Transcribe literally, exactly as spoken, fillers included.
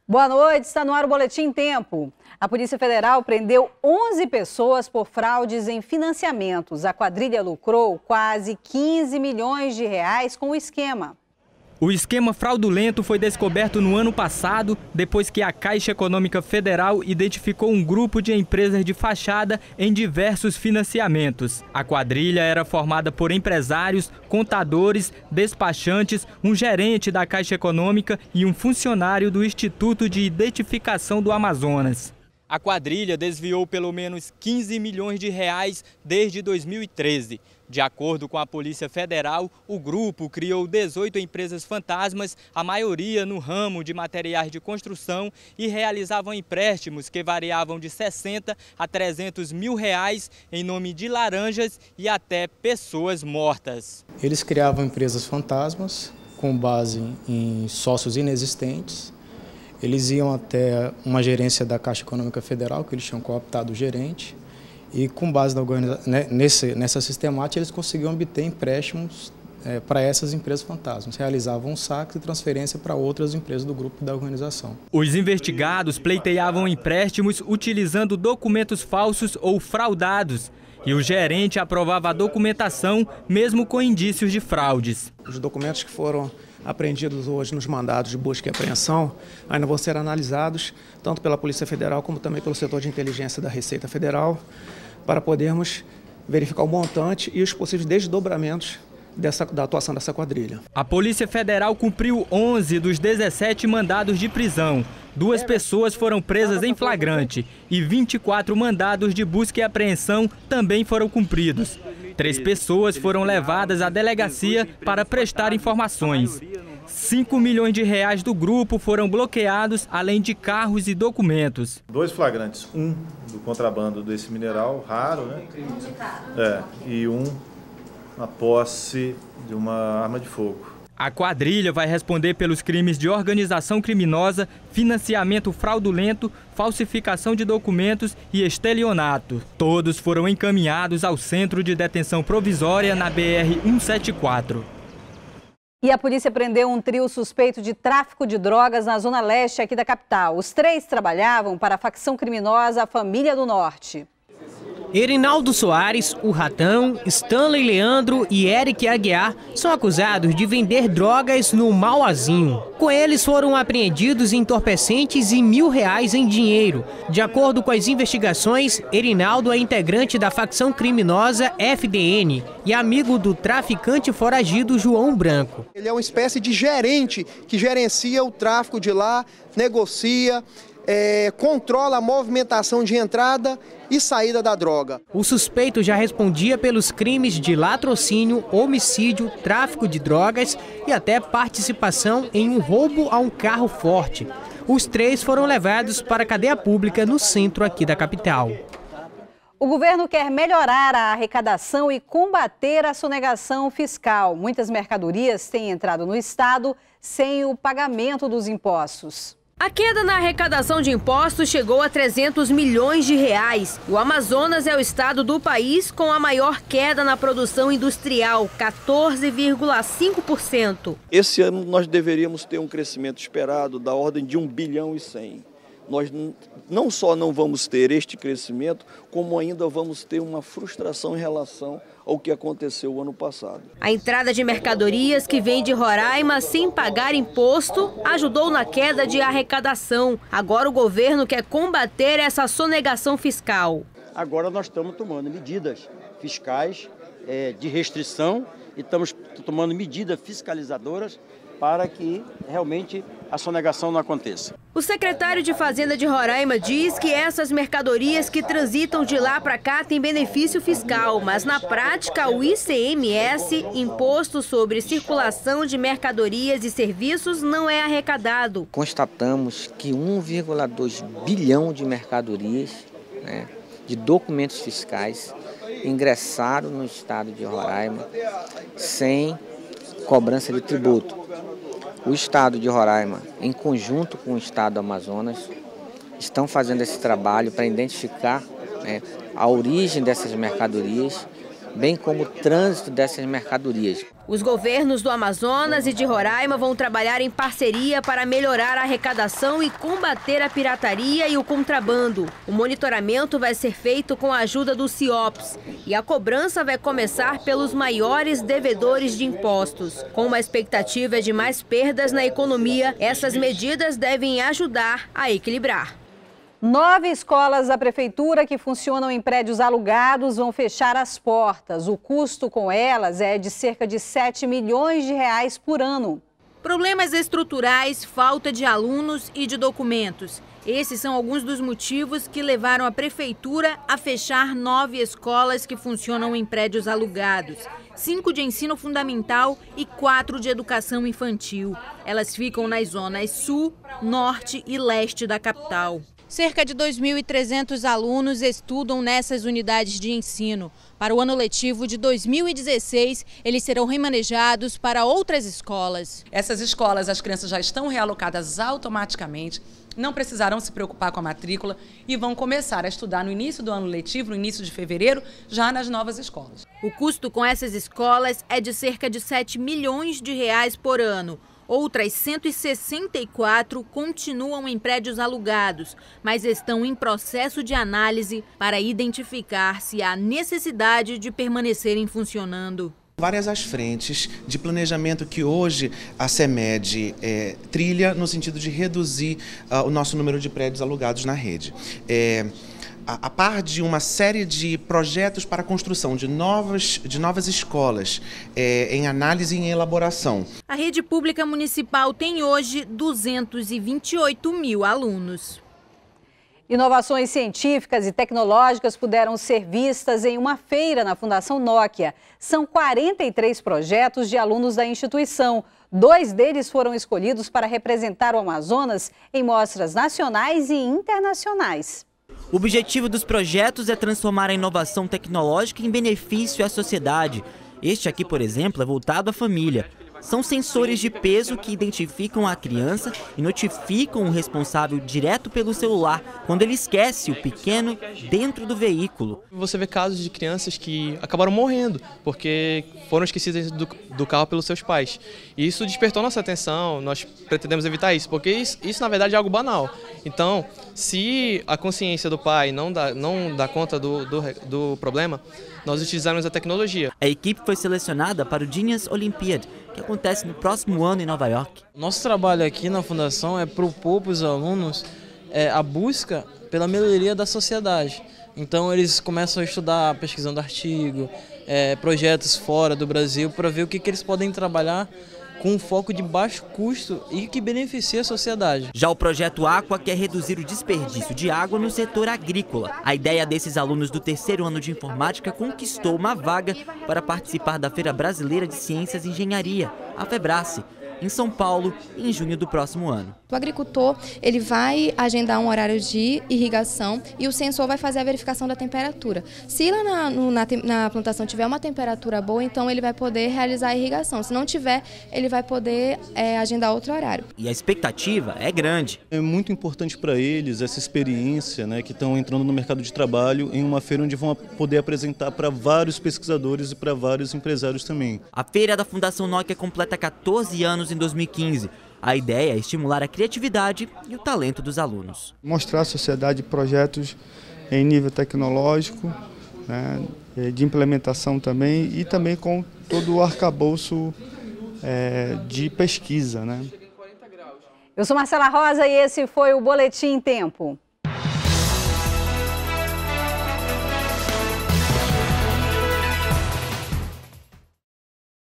Boa noite, está no ar o Boletim Tempo. A Polícia Federal prendeu onze pessoas por fraudes em financiamentos. A quadrilha lucrou quase quinze milhões de reais com o esquema. O esquema fraudulento foi descoberto no ano passado, depois que a Caixa Econômica Federal identificou um grupo de empresas de fachada em diversos financiamentos. A quadrilha era formada por empresários, contadores, despachantes, um gerente da Caixa Econômica e um funcionário do Instituto de Identificação do Amazonas. A quadrilha desviou pelo menos quinze milhões de reais desde dois mil e treze. De acordo com a Polícia Federal, o grupo criou dezoito empresas fantasmas, a maioria no ramo de materiais de construção, e realizavam empréstimos que variavam de sessenta a trezentos mil reais em nome de laranjas e até pessoas mortas. Eles criavam empresas fantasmas com base em sócios inexistentes. Eles iam até uma gerência da Caixa Econômica Federal, que eles tinham cooptado o gerente, e com base na organiza... Nesse, nessa sistemática eles conseguiam obter empréstimos é, para essas empresas fantasmas. Realizavam saques e transferência para outras empresas do grupo da organização. Os investigados pleiteavam empréstimos utilizando documentos falsos ou fraudados. E o gerente aprovava a documentação, mesmo com indícios de fraudes. Os documentos que foram apreendidos hoje nos mandados de busca e apreensão ainda vão ser analisados, tanto pela Polícia Federal como também pelo setor de inteligência da Receita Federal, para podermos verificar o montante e os possíveis desdobramentos dessa, da atuação dessa quadrilha. A Polícia Federal cumpriu onze dos dezessete mandados de prisão. Duas pessoas foram presas em flagrante e vinte e quatro mandados de busca e apreensão também foram cumpridos. Três pessoas foram levadas à delegacia para prestar informações. cinco milhões de reais do grupo foram bloqueados, além de carros e documentos. Dois flagrantes, um do contrabando desse mineral raro, né? É, e um na posse de uma arma de fogo. A quadrilha vai responder pelos crimes de organização criminosa, financiamento fraudulento, falsificação de documentos e estelionato. Todos foram encaminhados ao Centro de Detenção Provisória na B R cento e setenta e quatro. E a polícia prendeu um trio suspeito de tráfico de drogas na zona leste aqui da capital. Os três trabalhavam para a facção criminosa Família do Norte. Erinaldo Soares, o Ratão, Stanley Leandro e Eric Aguiar são acusados de vender drogas no Mauazinho. Com eles foram apreendidos entorpecentes e mil reais em dinheiro. De acordo com as investigações, Erinaldo é integrante da facção criminosa F D N e amigo do traficante foragido João Branco. Ele é uma espécie de gerente que gerencia o tráfico de lá, negocia, é, controla a movimentação de entrada e saída da droga. O suspeito já respondia pelos crimes de latrocínio, homicídio, tráfico de drogas e até participação em um roubo a um carro forte. Os três foram levados para a cadeia pública no centro aqui da capital. O governo quer melhorar a arrecadação e combater a sonegação fiscal. Muitas mercadorias têm entrado no estado sem o pagamento dos impostos. A queda na arrecadação de impostos chegou a trezentos milhões de reais. O Amazonas é o estado do país com a maior queda na produção industrial, quatorze vírgula cinco por cento. Esse ano nós deveríamos ter um crescimento esperado da ordem de um bilhão e cem. Nós não só não vamos ter este crescimento, como ainda vamos ter uma frustração em relação ao que aconteceu o ano passado. A entrada de mercadorias que vem de Roraima sem pagar imposto ajudou na queda de arrecadação. Agora o governo quer combater essa sonegação fiscal. Agora nós estamos tomando medidas fiscais é, de restrição e estamos tomando medidas fiscalizadoras para que realmente a sonegação não aconteça. O secretário de Fazenda de Roraima diz que essas mercadorias que transitam de lá para cá têm benefício fiscal, mas na prática o I C M S, Imposto sobre Circulação de Mercadorias e Serviços, não é arrecadado. Constatamos que um vírgula dois bilhão de mercadorias, né, de documentos fiscais, ingressaram no estado de Roraima sem cobrança de tributo. O estado de Roraima, em conjunto com o estado do Amazonas, estão fazendo esse trabalho para identificar, né, a origem dessas mercadorias bem como o trânsito dessas mercadorias. Os governos do Amazonas e de Roraima vão trabalhar em parceria para melhorar a arrecadação e combater a pirataria e o contrabando. O monitoramento vai ser feito com a ajuda do CIOPS e a cobrança vai começar pelos maiores devedores de impostos. Com uma expectativa de mais perdas na economia, essas medidas devem ajudar a equilibrar. Nove escolas da prefeitura que funcionam em prédios alugados vão fechar as portas. O custo com elas é de cerca de sete milhões de reais por ano. Problemas estruturais, falta de alunos e de documentos. Esses são alguns dos motivos que levaram a prefeitura a fechar nove escolas que funcionam em prédios alugados. Cinco de ensino fundamental e quatro de educação infantil. Elas ficam nas zonas sul, norte e leste da capital. Cerca de dois mil e trezentos alunos estudam nessas unidades de ensino. Para o ano letivo de dois mil e dezesseis, eles serão remanejados para outras escolas. Essas escolas, as crianças já estão realocadas automaticamente, não precisarão se preocupar com a matrícula e vão começar a estudar no início do ano letivo, no início de fevereiro, já nas novas escolas. O custo com essas escolas é de cerca de sete milhões de reais por ano. Outras cento e sessenta e quatro continuam em prédios alugados, mas estão em processo de análise para identificar se há necessidade de permanecerem funcionando. Várias as frentes de planejamento que hoje a CEMED é, trilha no sentido de reduzir uh, o nosso número de prédios alugados na rede. É, a, a par de uma série de projetos para a construção de novas, de novas escolas é, em análise e em elaboração. A rede pública municipal tem hoje duzentos e vinte e oito mil alunos. Inovações científicas e tecnológicas puderam ser vistas em uma feira na Fundação Nokia. São quarenta e três projetos de alunos da instituição. Dois deles foram escolhidos para representar o Amazonas em mostras nacionais e internacionais. O objetivo dos projetos é transformar a inovação tecnológica em benefício à sociedade. Este aqui, por exemplo, é voltado à família. São sensores de peso que identificam a criança e notificam o responsável direto pelo celular quando ele esquece o pequeno dentro do veículo. Você vê casos de crianças que acabaram morrendo porque foram esquecidas do, do carro pelos seus pais. E isso despertou nossa atenção, nós pretendemos evitar isso, porque isso, isso na verdade é algo banal. Então, se a consciência do pai não dá, não dá conta do, do, do problema, nós utilizamos a tecnologia. A equipe foi selecionada para o Genius Olympiad, que acontece no próximo ano em Nova York. Nosso trabalho aqui na Fundação é propor para os alunos é, a busca pela melhoria da sociedade. Então eles começam a estudar, pesquisando artigo, é, projetos fora do Brasil, para ver o que, que eles podem trabalhar com um foco de baixo custo e que beneficia a sociedade. Já o projeto Aqua quer reduzir o desperdício de água no setor agrícola. A ideia desses alunos do terceiro ano de informática conquistou uma vaga para participar da Feira Brasileira de Ciências e Engenharia, a FEBRACE, em São Paulo, em junho do próximo ano. O agricultor ele vai agendar um horário de irrigação e o sensor vai fazer a verificação da temperatura. Se lá na, no, na, na plantação tiver uma temperatura boa, então ele vai poder realizar a irrigação. Se não tiver, ele vai poder é, agendar outro horário. E a expectativa é grande. É muito importante para eles essa experiência, né, que estão entrando no mercado de trabalho em uma feira onde vão poder apresentar para vários pesquisadores e para vários empresários também. A feira da Fundação Nokia completa quatorze anos em dois mil e quinze. A ideia é estimular a criatividade e o talento dos alunos. Mostrar à sociedade projetos em nível tecnológico, né, de implementação também e também com todo o arcabouço é, de pesquisa, né? Eu sou Marcela Rosa e esse foi o Boletim em Tempo.